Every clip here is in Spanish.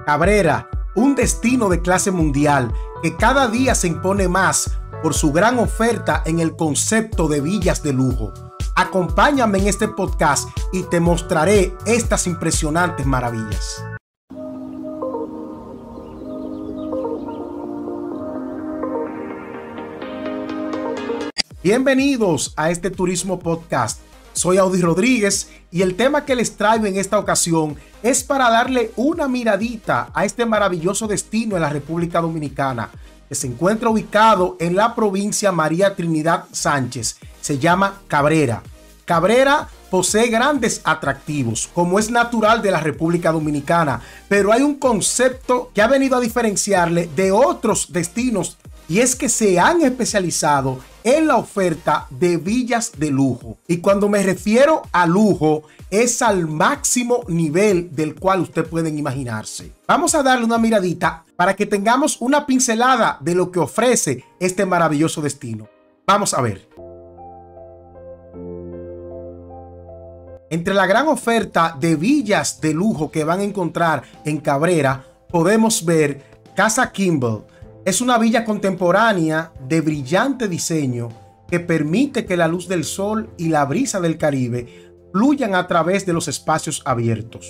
Cabrera, un destino de clase mundial que cada día se impone más por su gran oferta en el concepto de villas de lujo. Acompáñame en este podcast y te mostraré estas impresionantes maravillas. Bienvenidos a este Turismo Podcast. Soy Audi Rodríguez y el tema que les traigo en esta ocasión es para darle una miradita a este maravilloso destino en la República Dominicana, que se encuentra ubicado en la provincia María Trinidad Sánchez. Se llama Cabrera. Cabrera posee grandes atractivos, como es natural de la República Dominicana, pero hay un concepto que ha venido a diferenciarle de otros destinos, y es que se han especializado en la oferta de villas de lujo. Y cuando me refiero a lujo, es al máximo nivel del cual usted pueden imaginarse. Vamos a darle una miradita para que tengamos una pincelada de lo que ofrece este maravilloso destino. Vamos a ver. Entre la gran oferta de villas de lujo que van a encontrar en Cabrera, podemos ver Casa Kimball. Es una villa contemporánea de brillante diseño que permite que la luz del sol y la brisa del Caribe fluyan a través de los espacios abiertos.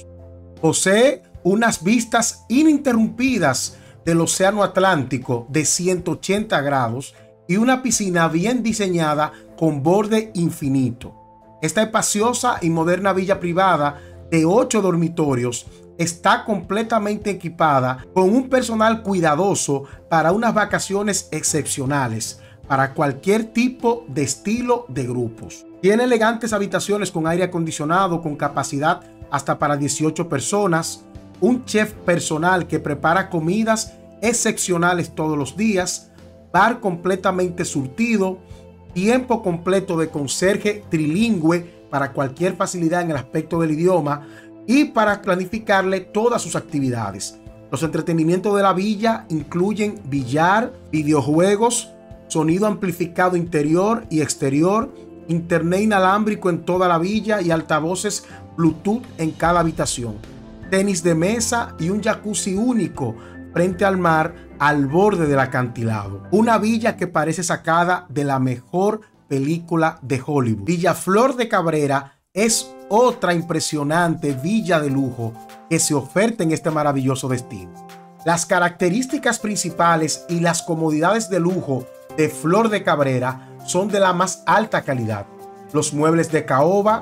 Posee unas vistas ininterrumpidas del Océano Atlántico de 180 grados y una piscina bien diseñada con borde infinito. Esta espaciosa y moderna villa privada de 8 dormitorios está completamente equipada con un personal cuidadoso para unas vacaciones excepcionales para cualquier tipo de estilo de grupos. Tiene elegantes habitaciones con aire acondicionado con capacidad hasta para 18 personas, un chef personal que prepara comidas excepcionales todos los días, bar completamente surtido, tiempo completo de conserje trilingüe para cualquier facilidad en el aspecto del idioma y para planificarle todas sus actividades. Los entretenimientos de la villa incluyen billar, videojuegos, sonido amplificado interior y exterior, internet inalámbrico en toda la villa y altavoces Bluetooth en cada habitación, tenis de mesa y un jacuzzi único frente al mar al borde del acantilado. Una villa que parece sacada de la mejor película de Hollywood. Villa Flor de Cabrera es otra impresionante villa de lujo que se oferta en este maravilloso destino. Las características principales y las comodidades de lujo de Flor de Cabrera son de la más alta calidad. Los muebles de caoba,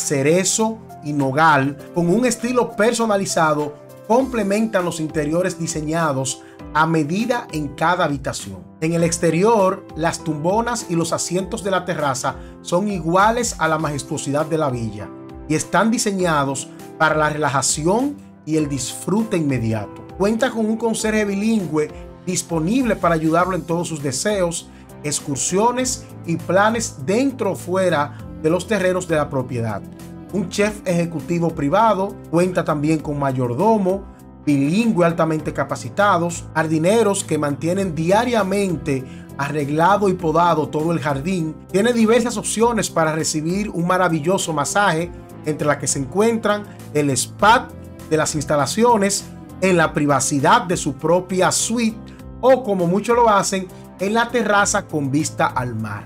cerezo y nogal con un estilo personalizado complementan los interiores diseñados a medida en cada habitación. En el exterior, las tumbonas y los asientos de la terraza son iguales a la majestuosidad de la villa y están diseñados para la relajación y el disfrute inmediato. Cuenta con un conserje bilingüe disponible para ayudarlo en todos sus deseos, excursiones y planes dentro o fuera de los terrenos de la propiedad. Un chef ejecutivo privado, cuenta también con mayordomo, bilingüe altamente capacitados, jardineros que mantienen diariamente arreglado y podado todo el jardín. Tiene diversas opciones para recibir un maravilloso masaje, entre las que se encuentran el spa de las instalaciones, en la privacidad de su propia suite o, como muchos lo hacen, en la terraza con vista al mar.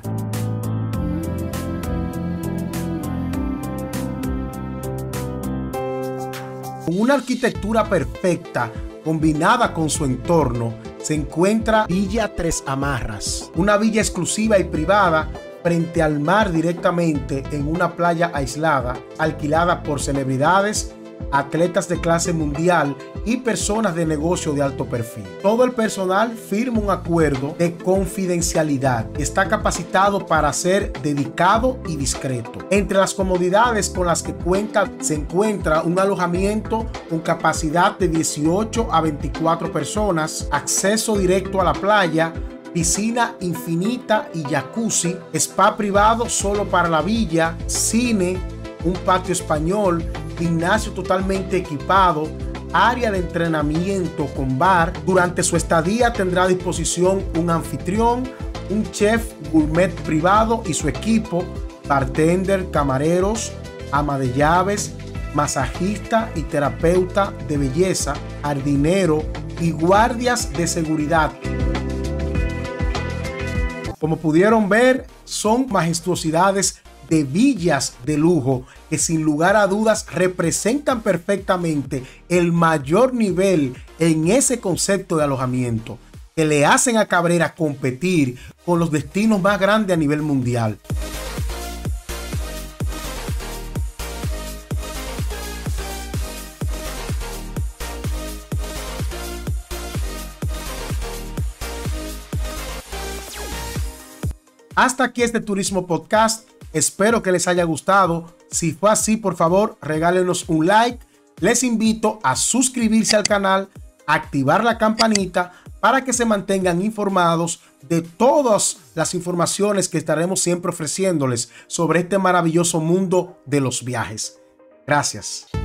Con una arquitectura perfecta combinada con su entorno, se encuentra Villa Tres Amarras, una villa exclusiva y privada frente al mar directamente en una playa aislada, alquilada por celebridades, atletas de clase mundial y personas de negocio de alto perfil. Todo el personal firma un acuerdo de confidencialidad. Está capacitado para ser dedicado y discreto. Entre las comodidades con las que cuenta se encuentra un alojamiento con capacidad de 18 a 24 personas, acceso directo a la playa, piscina infinita y jacuzzi, spa privado solo para la villa, cine, un patio español, gimnasio totalmente equipado, área de entrenamiento con bar. Durante su estadía tendrá a disposición un anfitrión, un chef gourmet privado y su equipo, bartender, camareros, ama de llaves, masajista y terapeuta de belleza, jardinero y guardias de seguridad. Como pudieron ver, son majestuosidades de villas de lujo que sin lugar a dudas representan perfectamente el mayor nivel en ese concepto de alojamiento, que le hacen a Cabrera competir con los destinos más grandes a nivel mundial. Hasta aquí este Turismo Podcast. Espero que les haya gustado. Si fue así, por favor, regálenos un like. Les invito a suscribirse al canal, activar la campanita para que se mantengan informados de todas las informaciones que estaremos siempre ofreciéndoles sobre este maravilloso mundo de los viajes. Gracias.